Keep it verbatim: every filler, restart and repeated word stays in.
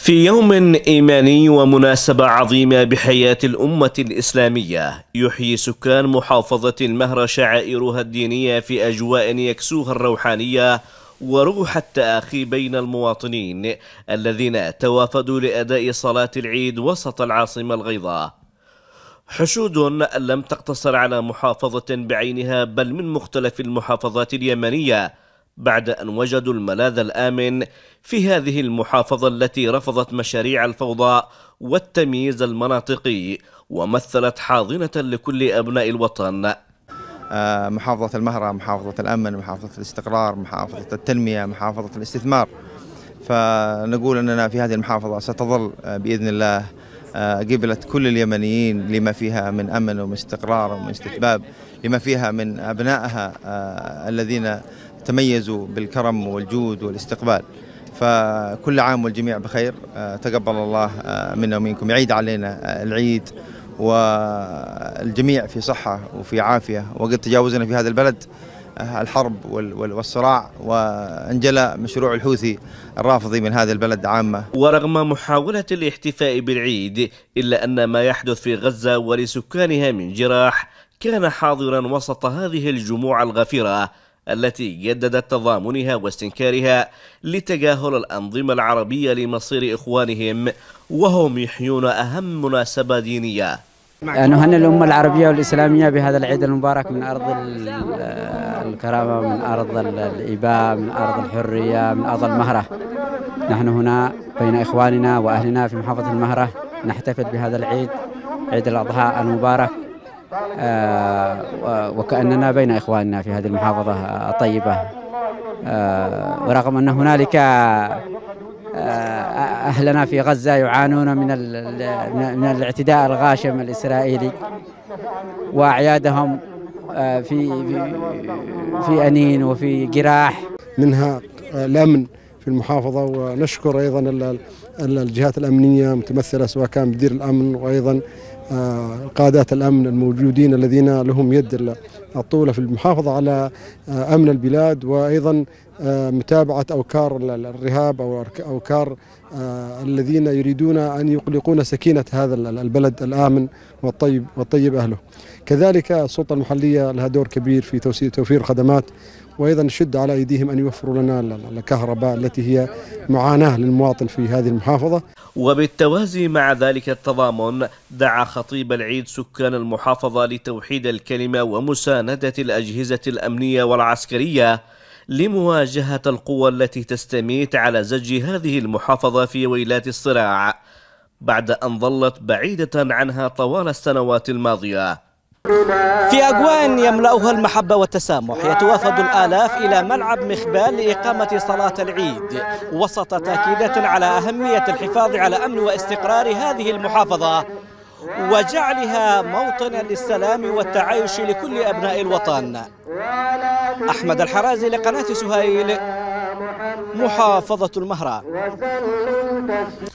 في يوم إيماني ومناسبة عظيمة بحياة الأمة الإسلامية، يحيي سكان محافظة المهرة شعائرها الدينية في أجواء يكسوها الروحانية وروح التآخي بين المواطنين الذين توافدوا لأداء صلاة العيد وسط العاصمة الغيضاء. حشود لم تقتصر على محافظة بعينها بل من مختلف المحافظات اليمنية، بعد أن وجدوا الملاذ الآمن في هذه المحافظة التي رفضت مشاريع الفوضى والتمييز المناطقي ومثلت حاضنة لكل أبناء الوطن. محافظة المهرة محافظة الأمن، محافظة الاستقرار، محافظة التنمية، محافظة الاستثمار. فنقول أننا في هذه المحافظة ستظل بإذن الله قبلة كل اليمنيين لما فيها من أمن ومن استقرار ومن استتباب، لما فيها من أبنائها الذين تميزوا بالكرم والجود والاستقبال. فكل عام والجميع بخير، تقبل الله منا ومنكم، يعيد علينا العيد والجميع في صحة وفي عافية. وقد تجاوزنا في هذا البلد الحرب والصراع، وانجلى مشروع الحوثي الرافضي من هذا البلد عامة. ورغم محاولة الاحتفاء بالعيد، إلا أن ما يحدث في غزة ولسكانها من جراح كان حاضرا وسط هذه الجموع الغفيرة التي جددت تضامنها واستنكارها لتجاهل الأنظمة العربية لمصير إخوانهم وهم يحيون أهم مناسبة دينية. نهنئ الأمة العربية والإسلامية بهذا العيد المبارك من أرض الكرامة، من أرض الإباء، من أرض الحرية، من أرض المهرة. نحن هنا بين إخواننا وأهلنا في محافظة المهرة نحتفل بهذا العيد، عيد الأضحى المبارك، وكأننا بين إخواننا في هذه المحافظة الطيبة. ورغم أن هنالك أهلنا في غزة يعانون من من الاعتداء الغاشم الإسرائيلي، وأعيادهم في في أنين وفي جراح. منها الأمن في المحافظة، ونشكر أيضا الجهات الأمنية متمثلة سواء كان مدير الأمن وأيضا قادات الأمن الموجودين الذين لهم يد الطولة في المحافظة على أمن البلاد، وأيضا متابعة أوكار الرهاب أو أوكار الذين يريدون أن يقلقون سكينة هذا البلد الآمن والطيب والطيب أهله. كذلك السلطة المحلية لها دور كبير في توفير خدمات، وأيضا نشد على أيديهم أن يوفروا لنا الكهرباء التي هي معاناة للمواطن في هذه المحافظة. وبالتوازي مع ذلك التضامن، دعا خطيب العيد سكان المحافظة لتوحيد الكلمة ومساندة الأجهزة الأمنية والعسكرية لمواجهة القوى التي تستميت على زج هذه المحافظة في ويلات الصراع بعد أن ظلت بعيدة عنها طوال السنوات الماضية. في أجواء يملأها المحبة والتسامح، يتوافد الآلاف إلى ملعب مخبال لإقامة صلاة العيد وسط تأكيدات على أهمية الحفاظ على أمن واستقرار هذه المحافظة وجعلها موطنا للسلام والتعايش لكل أبناء الوطن. أحمد الحرازي لقناة سهيل، محافظة المهرة.